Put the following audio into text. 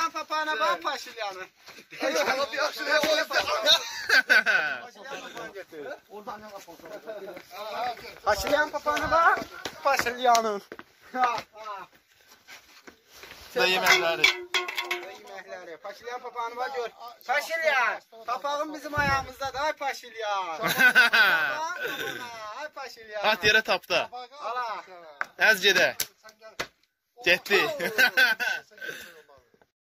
Paşilyan papağana bak Paşilyan'ın. Ayağına bir aşırıya koyup Paşilyan papağanı getir. Paşilyan papağana bak Paşilyan'ın. Da yeməkləri. Yeməkləri. Paşilyan papağanı bak gör. Paşilyan. Papağın bizim ayağımızdadır. Ay Paşilyan. Ay Paşilyan. At yerə tapda. Ala. Əz gedə. Getdi.